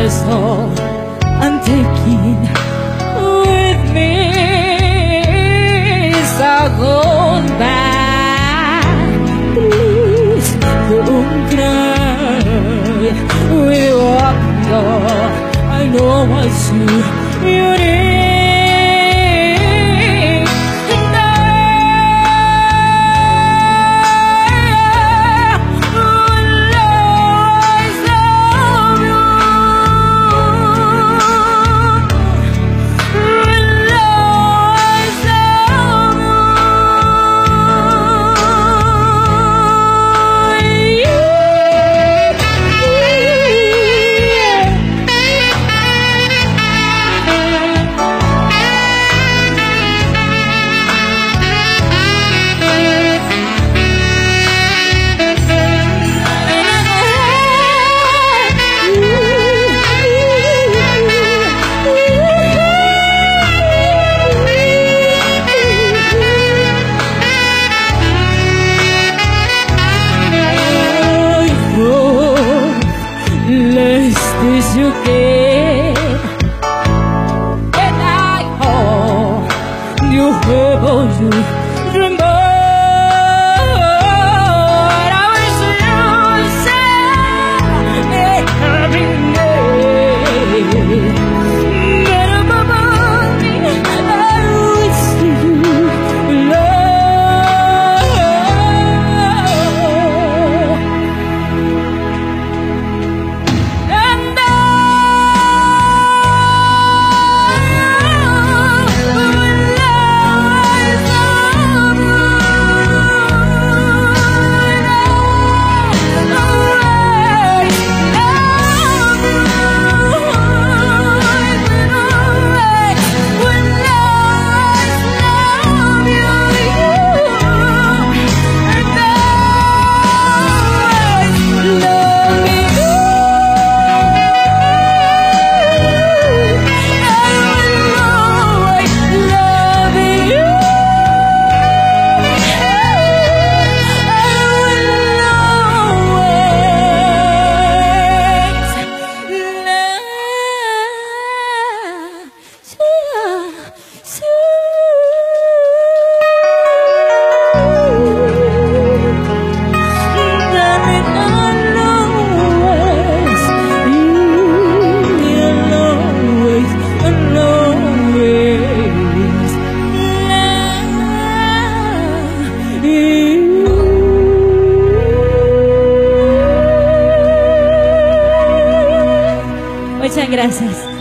all I'm taking with me. So hold back, please don't cry. We walk door, I know what you need. Is you get and I hope you able to remember. I wish you said every day. Muchas gracias.